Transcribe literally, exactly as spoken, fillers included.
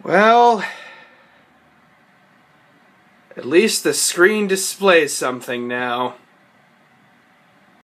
Well, at least the screen displays something now.